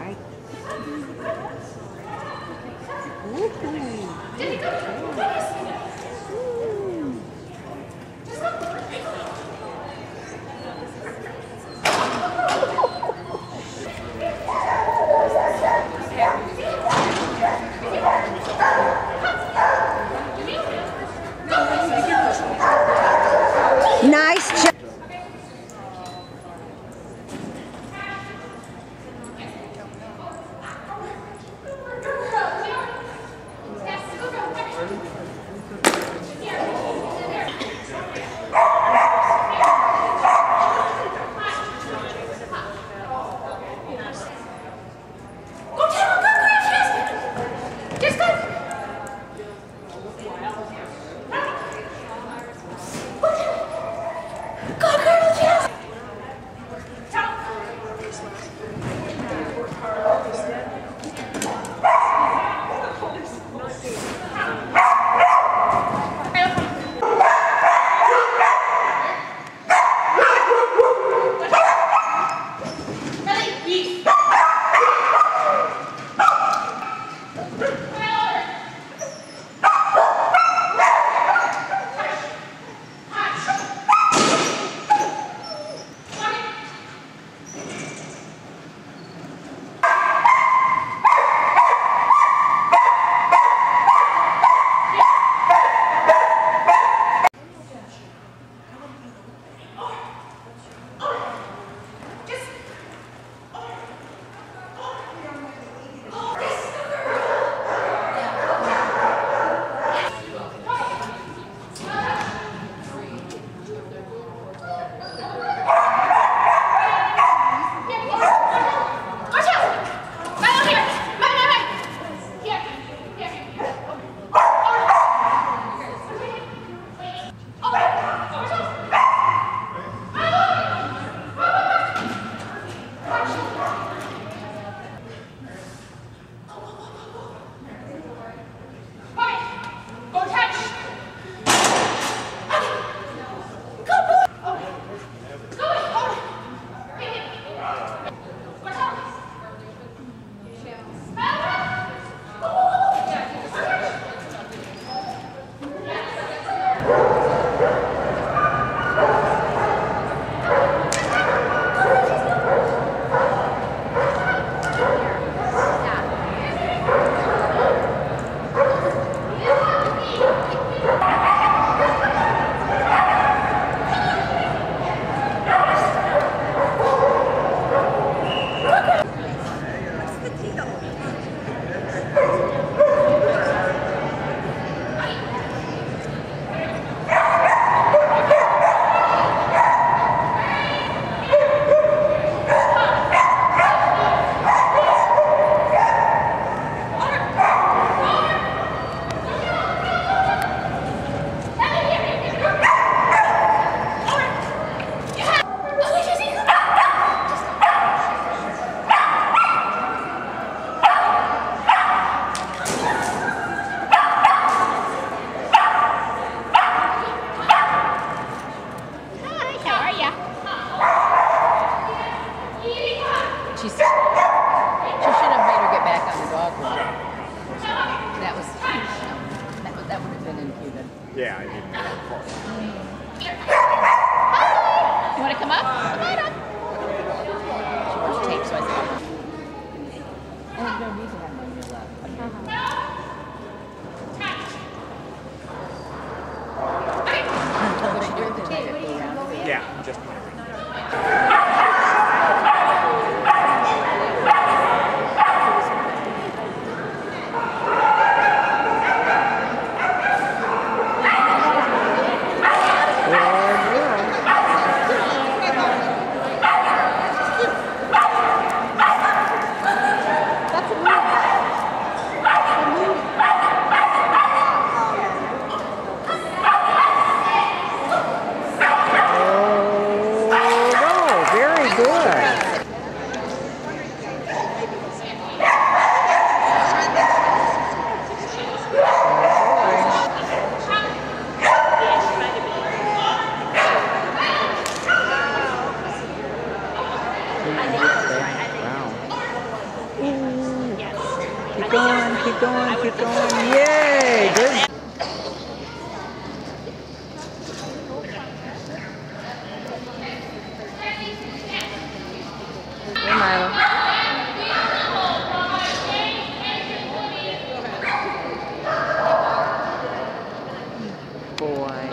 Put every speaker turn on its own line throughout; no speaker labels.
right. Nice job.
She should have made her get back on the dog walk. That would have been imputed.
Yeah, I didn't know.
You want to come up? Come on up. She wants tape, so I said. Oh, you don't need to have one on your lap. Was she doing the tape?
Yeah, just
going, keep going, keep going. Yay! Good. Hey, Milo. Boy.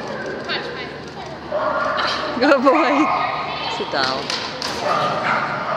Good boy. Sit down.